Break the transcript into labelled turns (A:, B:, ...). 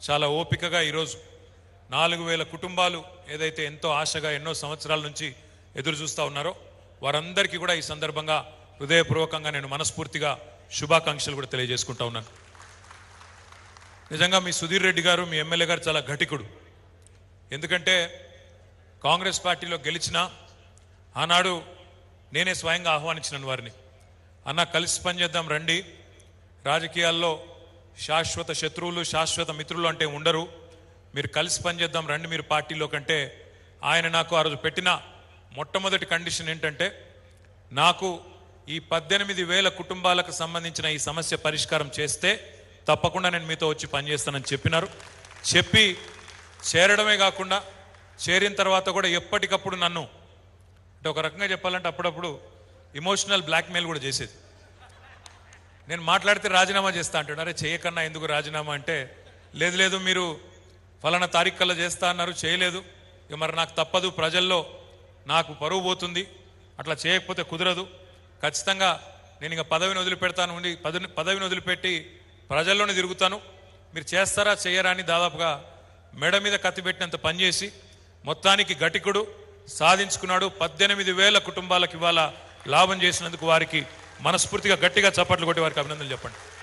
A: చాలా ఓపికగా ఈరోజు 4000 కుటుంబాలు ఏదైతే ఎంతో ఆశగా ఎన్నో సంవత్సరాల నుంచి ఎదురు చూస్తూ ఉన్నారో వారందరికీ కూడా ఈ సందర్భంగా హృదయపూర్వకంగా నేను మనస్ఫూర్తిగా శుభాకాంక్షలు కూడా తెలియజేసుకుంటా ఉన్నాను. నిజంగా మీ సుధీర్ రెడ్డి గారు మీ ఎమ్మెల్యే గారు చాలా ఘటికుడు. ఎందుకంటే కాంగ్రెస్ పార్టీలో గెలిచిన ఆనాడు నేనే స్వయంగా ఆహ్వానించినాను వారిని. అన్న కలిసి పనిచేద్దాం రండి, రాజకీయాల్లో శాశ్వత శత్రువులు శాశ్వత మిత్రులు అంటే ఉండరు, మీరు కలిసి పనిచేద్దాం రండి మీరు పార్టీలో కంటే ఆయన నాకు ఆ రోజు పెట్టిన మొట్టమొదటి కండిషన్ ఏంటంటే నాకు ఈ 18,000 కుటుంబాలకు సంబంధించిన ఈ సమస్య పరిష్కారం చేస్తే తప్పకుండా నేను మీతో వచ్చి పనిచేస్తానని చెప్పినారు. చెప్పి చేరడమే కాకుండా చేరిన తర్వాత కూడా ఎప్పటికప్పుడు నన్ను అంటే ఒక రకంగా చెప్పాలంటే అప్పుడప్పుడు ఇమోషనల్ బ్లాక్మెయిల్ కూడా చేసేది. నేను మాట్లాడితే రాజీనామా చేస్తా అంటాడు. అరే చేయకన్నా ఎందుకు రాజీనామా అంటే లేదు లేదు మీరు ఫలానా తారీఖు కల్లా చేస్తా అన్నారు, చేయలేదు, ఇక మరి నాకు తప్పదు, ప్రజల్లో నాకు పరువు పోతుంది, అట్లా చేయకపోతే కుదరదు, ఖచ్చితంగా నేను ఇక పదవిని వదిలిపెడతాను, ఉండి పదవిని వదిలిపెట్టి ప్రజల్లోనే తిరుగుతాను, మీరు చేస్తారా చేయరా అని దాదాపుగా మెడ మీద కత్తి పెట్టినంత పనిచేసి మొత్తానికి ఘటికుడు సాధించుకున్నాడు. 18,000 కుటుంబాలకు ఇవాళ లాభం చేసినందుకు వారికి మనస్ఫూర్తిగా గట్టిగా చప్పట్లు కొట్టి వారికి అభినందనలు చెప్పండి.